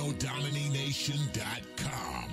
AnnoDominination.com.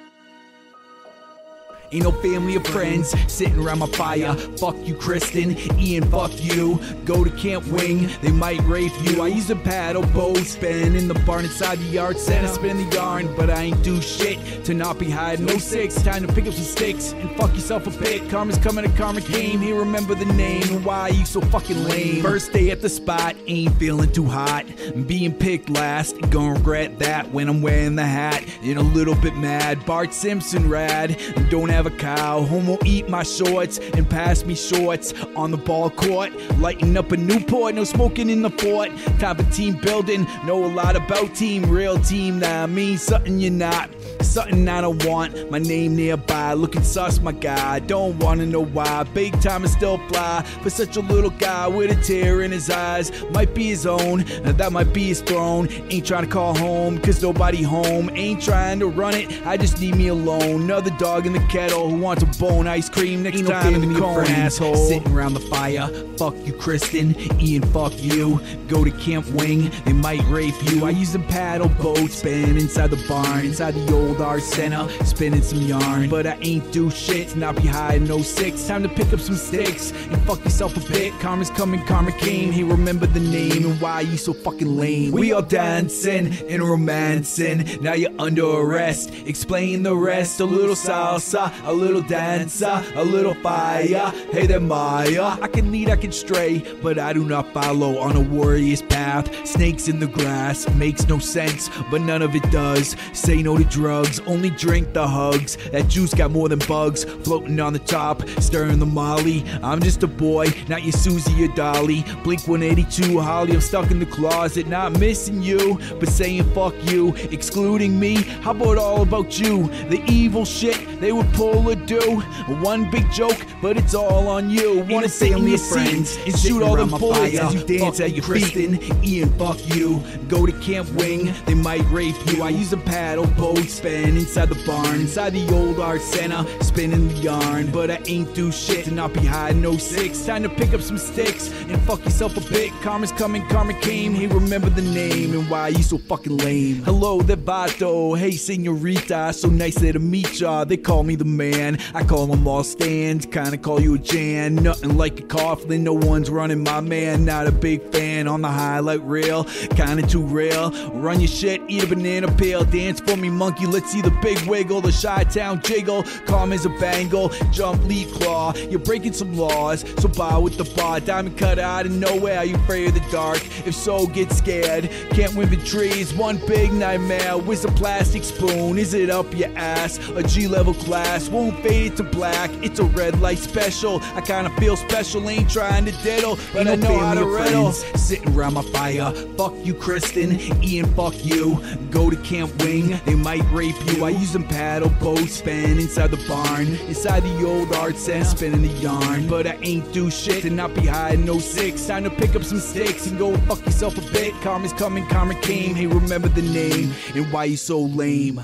Ain't no family or friends sitting around my fire. Fuck you, Kristen. Ian, fuck you. Go to Camp Wing, they might rape you. I use a paddle boat, spin in the barn inside the yard center, spin the yarn, but I ain't do shit to not be hiding. No 6, time to pick up some sticks and fuck yourself a bit. Karma's coming, a karma came. Hey, remember the name and why you so fucking lame. First day at the spot, ain't feeling too hot. Being picked last, gonna regret that when I'm wearing the hat. And a little bit mad, Bart Simpson rad. Don't have a cow, homo eat my shorts and pass me shorts on the ball court. Lighting up a Newport, no smoking in the fort. Type of team building, know a lot about team. Real team, that I mean something you're not, something I don't want. My name nearby, looking sus, my guy. Don't wanna know why, big time is still fly for such a little guy with a tear in his eyes. Might be his own, that might be his throne. Ain't trying to call home, cause nobody home. Ain't trying to run it, I just need me alone. Another dog in the kettle who wants a bone ice cream next Ain't no time in family the or cone. friends Asshole sitting around the fire. Fuck you, Kristen. Ian, fuck you. Go to Camp Wing, they might rape you. I use a paddle boat, spin inside the barn, inside the old art center, spinning some yarn, but I ain't do shit to not be high in no 6. Time to pick up some sticks and fuck yourself a bit. Karma's coming, karma came. Hey, remember the name and why you so fucking lame. We all dancing and romancing, now you're under arrest. Explain the rest. A little salsa, a little dancer, a little fire. Hey there, Maya. I can lead, I can stray, but I do not follow on a warrior's path. Snakes in the grass, makes no sense, but none of it does. Say no to drugs, only drink the hugs. That juice got more than bugs, floating on the top, stirring the molly. I'm just a boy, not your Susie or Dolly. Blink 182, Holly, I'm stuck in the closet, not missing you, but saying fuck you, excluding me. How about all about you? The evil shit they would pull or do. One big joke, but it's all on you. Wanna sit in your friends and shoot all the bullets as you dance at your Kristen. Ian, fuck you. Go to Camp Wing, they might rape you. I use a paddle boat, spin inside the barn, inside the old art center, spinning the yarn, but I ain't do shit to not be high in no 6. Time to pick up some sticks and fuck yourself a bit. Karma's coming, karma came. Hey, remember the name and why you so fucking lame. Hello there, Vato. Hey, senorita, so nice there to meet ya. They call me the man, I call them all stands. Kinda call you a Jan, nothing like a Coughlin. No one's running my man, not a big fan. On the highlight reel, kinda too real. Run your shit, eat a banana peel. Dance for me, monkey, let's see the big wiggle. The Chi-Town jiggle, calm as a bangle. Jump, lead, claw, you're breaking some laws, so bow with the bar. Diamond cut out of nowhere, are you afraid of the dark? If so, get scared. Can't win the trees, one big nightmare. Where's a plastic spoon? Is it up your ass? A G-level class, won't fade it to black. It's a red light special, I kinda feel special. Ain't trying to diddle, but I know how to riddle. Sitting around my fire. Fuck you, Kristen. Ian, fuck you. Go to Camp Wing, they might rape you. I use them paddle boats, spin inside the barn, inside the old art center, spinning the yarn, but I ain't do shit to not be high in no 6. Time to pick up some sticks and go fuck yourself a bit. Karma's coming, karma came. Hey, remember the name and why you so lame.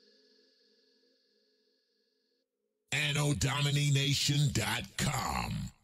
AnnoDominination.com.